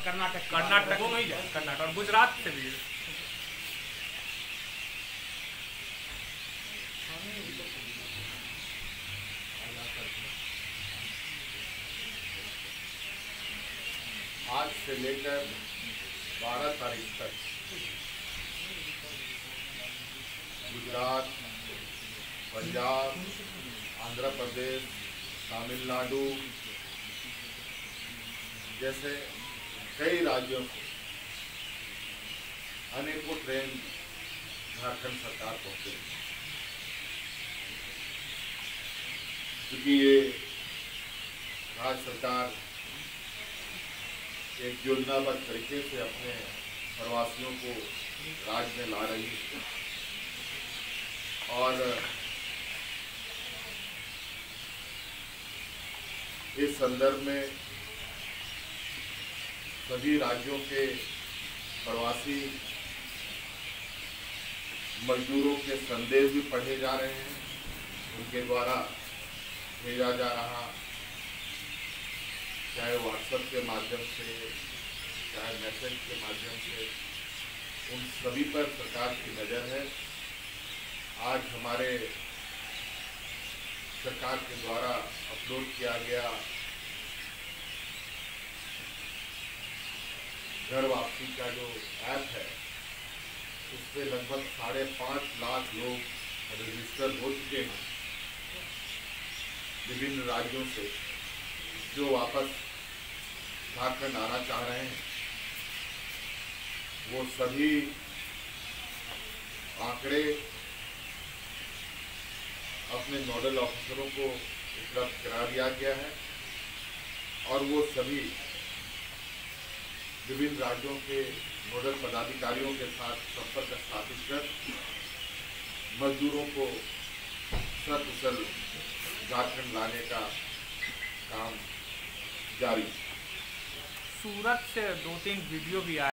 कर्नाटक दोनों ही जाए, कर्नाटक और गुजरात से भी। आज से लेकर 12 तारीख तक गुजरात, पंजाब, आंध्र प्रदेश, तमिलनाडु जैसे कई राज्यों से अनेकों ट्रेन झारखंड सरकार पहुंचे, क्योंकि ये राज्य सरकार एक योजनाबद्ध तरीके से अपने प्रवासियों को राज्य में ला रही है। और इस संदर्भ में सभी राज्यों के प्रवासी मजदूरों के संदेश भी पढ़े जा रहे हैं, उनके द्वारा भेजा जा रहा, चाहे व्हाट्सएप के माध्यम से, चाहे मैसेज के माध्यम से, उन सभी पर सरकार की नज़र है। आज हमारे सरकार के द्वारा अपलोड किया गया घर वापसी का जो ऐप है, उससे लगभग 5.5 लाख लोग रजिस्टर हो चुके हैं विभिन्न राज्यों से, जो वापस झारखंड आना चाह रहे हैं। वो सभी आंकड़े अपने नोडल ऑफिसरों को उपलब्ध करा दिया गया है और वो सभी विभिन्न राज्यों के नोडल पदाधिकारियों के साथ संपर्क स्थापित कर मजदूरों को सकुशल झारखंड लाने का काम जारी। सूरत से 2-3 वीडियो भी आए।